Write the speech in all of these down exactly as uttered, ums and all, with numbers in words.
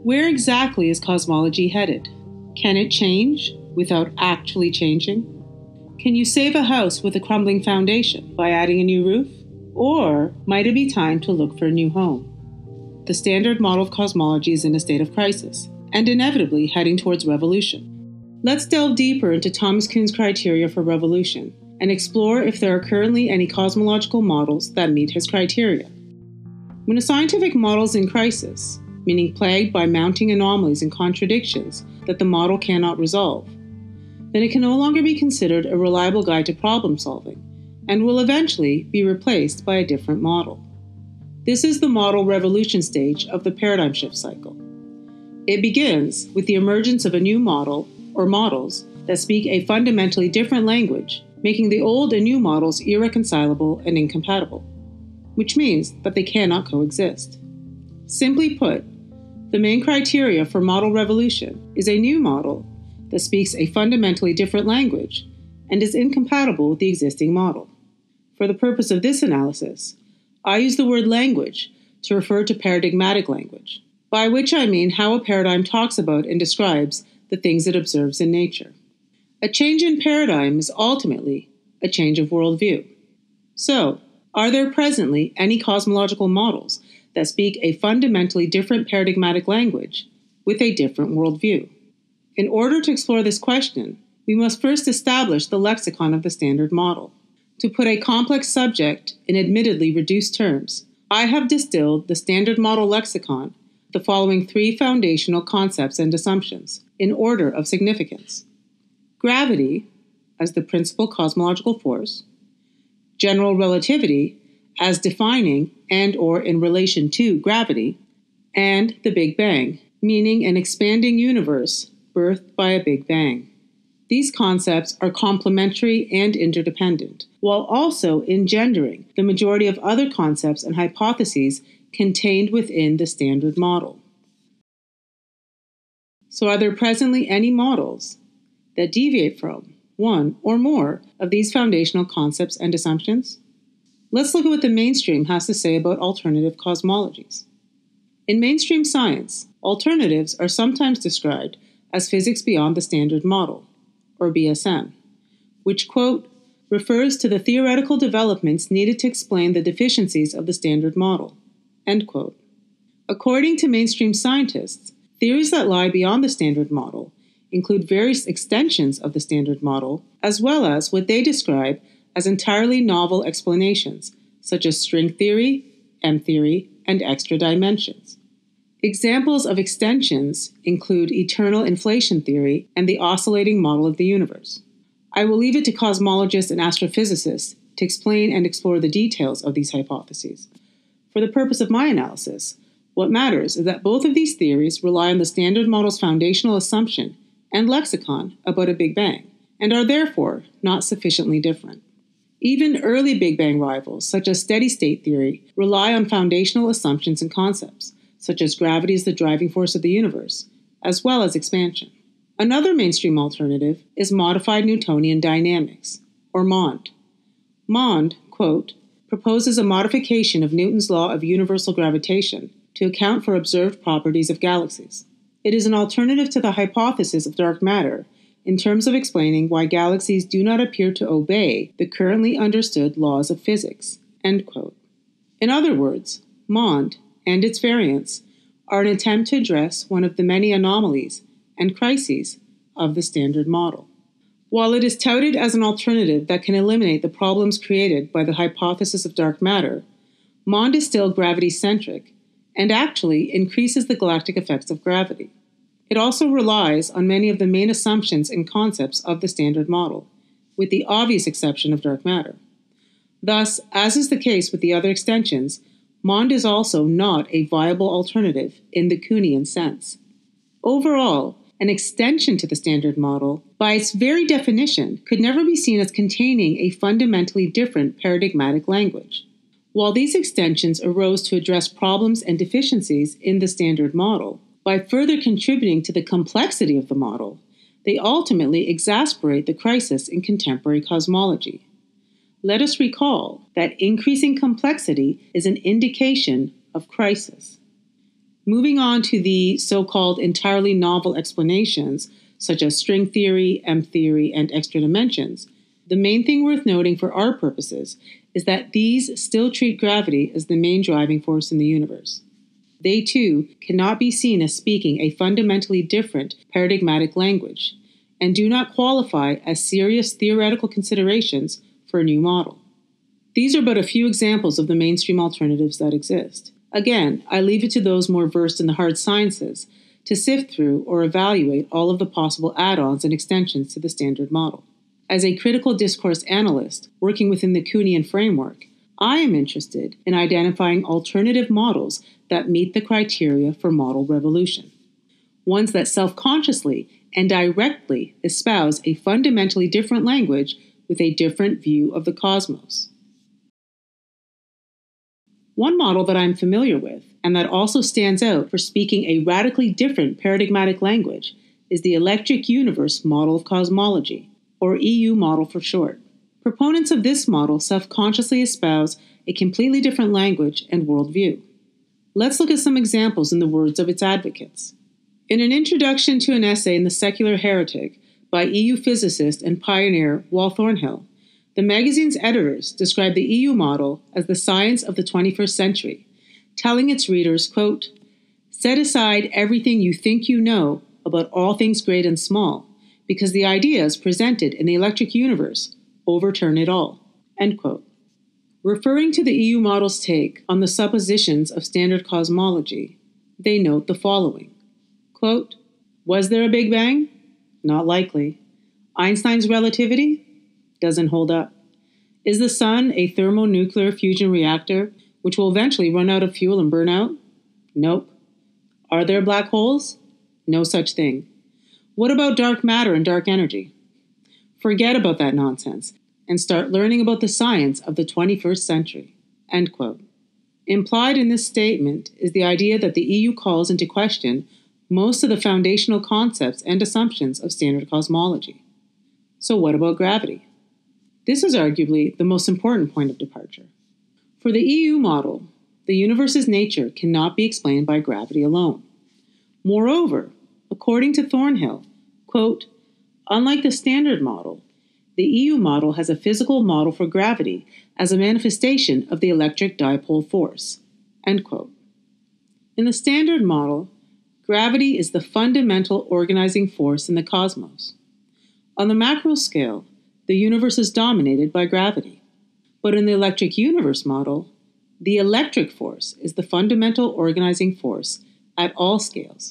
Where exactly is cosmology headed? Can it change without actually changing? Can you save a house with a crumbling foundation by adding a new roof? Or might it be time to look for a new home? The Standard Model of Cosmology is in a state of crisis, and inevitably heading towards revolution. Let's delve deeper into Thomas Kuhn's criteria for revolution, and explore if there are currently any cosmological models that meet his criteria. When a scientific model is in crisis, meaning plagued by mounting anomalies and contradictions that the model cannot resolve, then it can no longer be considered a reliable guide to problem solving, and will eventually be replaced by a different model. This is the model revolution stage of the paradigm shift cycle. It begins with the emergence of a new model, or models, that speak a fundamentally different language, making the old and new models irreconcilable and incompatible, which means that they cannot coexist. Simply put, the main criteria for model revolution is a new model that speaks a fundamentally different language and is incompatible with the existing model. For the purpose of this analysis, I use the word language to refer to paradigmatic language, by which I mean how a paradigm talks about and describes the things it observes in nature. A change in paradigm is ultimately a change of worldview. So, are there presently any cosmological models that speak a fundamentally different paradigmatic language with a different worldview? In order to explore this question, we must first establish the lexicon of the Standard Model. To put a complex subject in admittedly reduced terms, I have distilled the Standard Model lexicon the following three foundational concepts and assumptions, in order of significance. Gravity as the principal cosmological force, general relativity as defining and or in relation to gravity, and the Big Bang, meaning an expanding universe birthed by a Big Bang. These concepts are complementary and interdependent, while also engendering the majority of other concepts and hypotheses contained within the Standard Model. So are there presently any models that deviate from one or more of these foundational concepts and assumptions? Let's look at what the mainstream has to say about alternative cosmologies. In mainstream science, alternatives are sometimes described as physics beyond the Standard Model, or B S M, which, quote, refers to the theoretical developments needed to explain the deficiencies of the Standard Model, end quote. According to mainstream scientists, theories that lie beyond the Standard Model include various extensions of the Standard Model, as well as what they describe as entirely novel explanations, such as string theory, M-theory, and extra dimensions. Examples of extensions include eternal inflation theory and the oscillating model of the universe. I will leave it to cosmologists and astrophysicists to explain and explore the details of these hypotheses. For the purpose of my analysis, what matters is that both of these theories rely on the Standard Model's foundational assumption and lexicon about a Big Bang, and are therefore not sufficiently different. Even early Big Bang rivals, such as steady-state theory, rely on foundational assumptions and concepts, such as gravity is the driving force of the universe, as well as expansion. Another mainstream alternative is modified Newtonian dynamics, or MOND. MOND, quote, proposes a modification of Newton's law of universal gravitation to account for observed properties of galaxies. It is an alternative to the hypothesis of dark matter in terms of explaining why galaxies do not appear to obey the currently understood laws of physics, end quote. In other words, MOND and its variants are an attempt to address one of the many anomalies and crises of the Standard Model. While it is touted as an alternative that can eliminate the problems created by the hypothesis of dark matter, MOND is still gravity-centric and actually increases the galactic effects of gravity. It also relies on many of the main assumptions and concepts of the Standard Model, with the obvious exception of dark matter. Thus, as is the case with the other extensions, MOND is also not a viable alternative in the Kuhnian sense. Overall, an extension to the Standard Model, by its very definition, could never be seen as containing a fundamentally different paradigmatic language. While these extensions arose to address problems and deficiencies in the Standard Model, by further contributing to the complexity of the model, they ultimately exasperate the crisis in contemporary cosmology. Let us recall that increasing complexity is an indication of crisis. Moving on to the so-called entirely novel explanations, such as string theory, M theory, and extra dimensions, the main thing worth noting for our purposes is that these still treat gravity as the main driving force in the universe. They, too, cannot be seen as speaking a fundamentally different paradigmatic language, and do not qualify as serious theoretical considerations for a new model. These are but a few examples of the mainstream alternatives that exist. Again, I leave it to those more versed in the hard sciences to sift through or evaluate all of the possible add-ons and extensions to the Standard Model. As a critical discourse analyst working within the Kuhnian framework, I am interested in identifying alternative models that meet the criteria for model revolution, ones that self-consciously and directly espouse a fundamentally different language with a different view of the cosmos. One model that I'm familiar with, and that also stands out for speaking a radically different paradigmatic language, is the Electric Universe Model of Cosmology, or E U model for short. Proponents of this model self-consciously espouse a completely different language and worldview. Let's look at some examples in the words of its advocates. In an introduction to an essay in The Secular Heretic by E U physicist and pioneer Wal Thornhill, the magazine's editors describe the E U model as the science of the twenty-first century, telling its readers, quote, "Set aside everything you think you know about all things great and small, because the ideas presented in the electric universe overturn it all," end quote. Referring to the E U model's take on the suppositions of standard cosmology, they note the following, quote, "Was there a Big Bang? Not likely. Einstein's relativity? Doesn't hold up. Is the sun a thermonuclear fusion reactor which will eventually run out of fuel and burn out? Nope. Are there black holes? No such thing. What about dark matter and dark energy? Forget about that nonsense and start learning about the science of the twenty-first century." End quote. Implied in this statement is the idea that the E U calls into question most of the foundational concepts and assumptions of standard cosmology. So what about gravity? This is arguably the most important point of departure. For the E U model, the universe's nature cannot be explained by gravity alone. Moreover, according to Thornhill, quote, "Unlike the Standard Model, the E U model has a physical model for gravity as a manifestation of the electric dipole force," end quote. In the Standard Model, gravity is the fundamental organizing force in the cosmos. On the macro scale, the universe is dominated by gravity. But in the Electric Universe model, the electric force is the fundamental organizing force at all scales.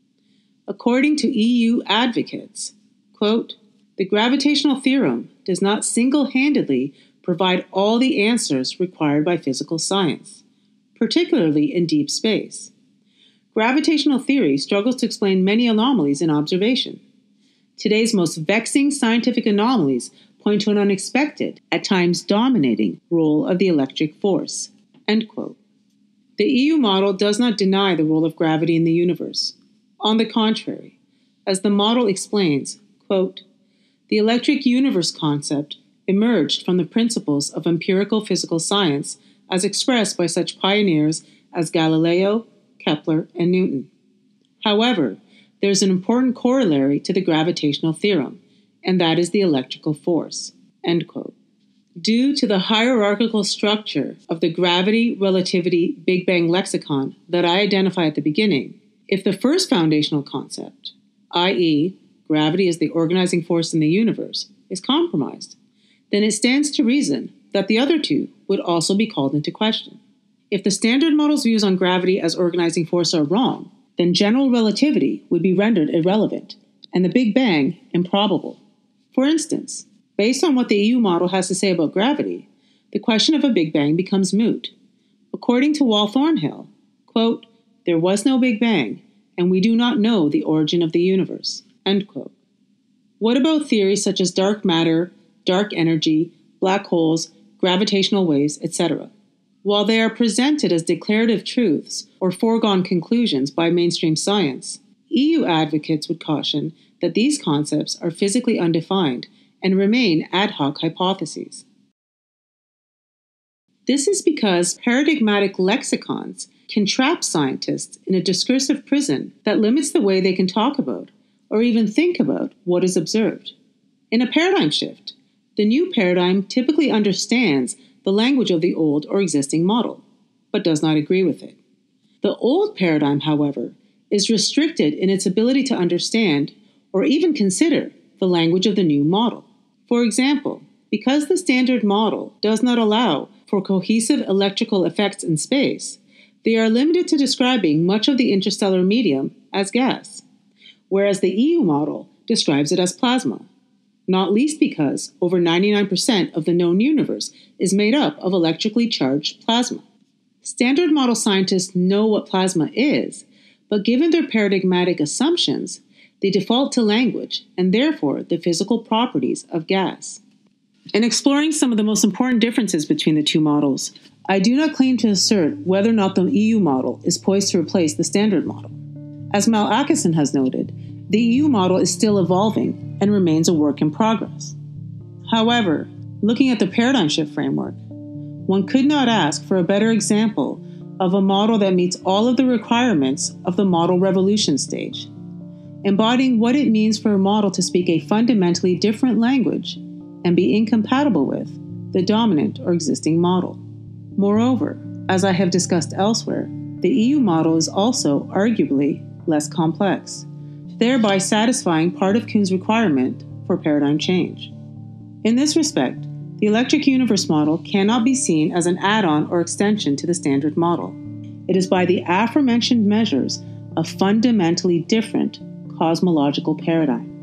According to E U advocates, quote, "The gravitational theorem does not single-handedly provide all the answers required by physical science, particularly in deep space. Gravitational theory struggles to explain many anomalies in observation. Today's most vexing scientific anomalies point to an unexpected, at times dominating, role of the electric force," end quote. The E U model does not deny the role of gravity in the universe. On the contrary, as the model explains, quote, "The electric universe concept emerged from the principles of empirical physical science as expressed by such pioneers as Galileo, Kepler, and Newton. However, there is an important corollary to the gravitational theorem, and that is the electrical force," end quote. Due to the hierarchical structure of the gravity, relativity, Big Bang lexicon that I identify at the beginning, if the first foundational concept, that is, gravity is the organizing force in the universe, is compromised, then it stands to reason that the other two would also be called into question. If the Standard Model's views on gravity as organizing force are wrong, then general relativity would be rendered irrelevant, and the Big Bang improbable. For instance, based on what the E U model has to say about gravity, the question of a Big Bang becomes moot. According to Wal Thornhill, quote, "There was no Big Bang, and we do not know the origin of the universe," end quote. What about theories such as dark matter, dark energy, black holes, gravitational waves, et cetera? While they are presented as declarative truths or foregone conclusions by mainstream science, E U advocates would caution that these concepts are physically undefined and remain ad hoc hypotheses. This is because paradigmatic lexicons can trap scientists in a discursive prison that limits the way they can talk about or even think about what is observed. In a paradigm shift, the new paradigm typically understands the language of the old or existing model, but does not agree with it. The old paradigm, however, is restricted in its ability to understand or even consider the language of the new model. For example, because the Standard Model does not allow for cohesive electrical effects in space, they are limited to describing much of the interstellar medium as gas, whereas the E U model describes it as plasma, not least because over ninety-nine percent of the known universe is made up of electrically charged plasma. Standard Model scientists know what plasma is, but given their paradigmatic assumptions, they default to language and therefore the physical properties of gas. In exploring some of the most important differences between the two models, I do not claim to assert whether or not the E U model is poised to replace the Standard Model. As Mal Atkinson has noted, the E U model is still evolving and remains a work in progress. However, looking at the paradigm shift framework, one could not ask for a better example of a model that meets all of the requirements of the model revolution stage, embodying what it means for a model to speak a fundamentally different language and be incompatible with the dominant or existing model. Moreover, as I have discussed elsewhere, the E U model is also arguably less complex, thereby satisfying part of Kuhn's requirement for paradigm change. In this respect, the electric universe model cannot be seen as an add-on or extension to the Standard Model. It is by the aforementioned measures a fundamentally different cosmological paradigm.